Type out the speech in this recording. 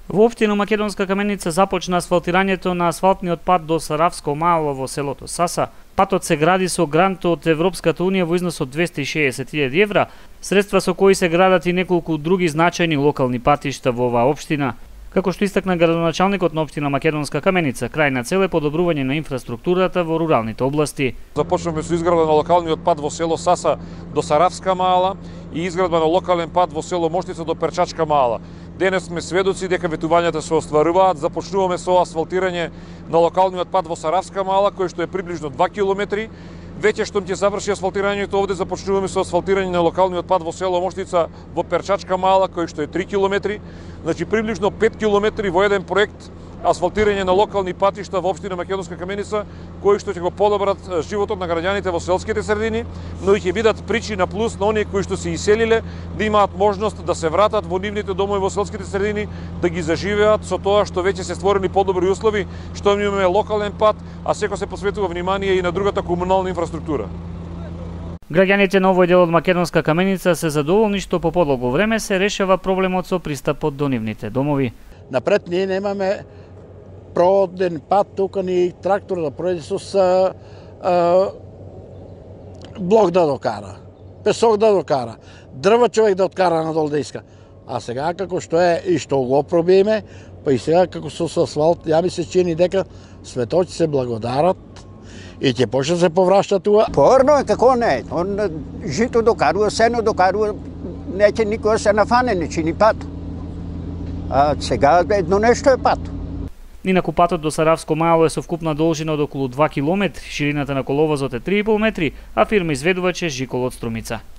Во општина Македонска Каменица започна асфалтирањето на асфалтниот пат до Саравско мало во селото Саса. Патот се гради со грант од Европската унија во износ од 260.000 евра, средства со кои се градат и неколку други значајни локални патишта во оваа општина. Како што истакна градоначалникот на општина Македонска Каменица, крајна цел е подобрување на инфраструктурата во руралните области. Започнуваме со изградба на локалниот пат во село Саса до Саравска мала и изградба на локален пат во село Моштица до Перчачка мала. Денес сме сведоци дека ветувањата се остваруваат. Започнуваме со асфалтирање на локалниот пат во Саравска мала, кој што е приближно 2 километри. Веќе што ќе заврши асфалтирањето овде, започнуваме со асфалтирање на локалниот пат во село Моштица во Перчачка мала, кој што е 3 километри. Значи приближно 5 километри во еден проект асфалтирање на локални патишта во општина Македонска Каменица, кои што ќе го подобрат животот на граѓаните во селските средини, но и ќе бидат причина плюс на оние кои што се иселиле да имаат можност да се вратат во нивните домови во селските средини, да ги заживеат со тоа што веќе се створени подобри услови, што имаме локален пат, а секој се посветува внимание и на другата комунална инфраструктура. Граѓаните на овој дел од Македонска Каменица се задоволни што по подлого време се решава проблемот со пристапот до нивните домови. Напред ние немаме проводен пат, тука ни трактор да пројде со блок да докара, песок да докара, дрва човек да откара надол да иска. А сега како што е и што го пробиеме, па и сега како со асфалт, ја ми се чини дека светоци се благодарат и ќе почне се поврашта туа. Порно е како не, он жито докарува, сено докарува, неќе никога се нафане, не чини пат. А сега едно нешто е пат. Инаку патот до Саравско мало е со вкупна должина од околу 2 км, ширината на коловозот е 3,5 метри, а фирма изведувач е Жикол од Струмица.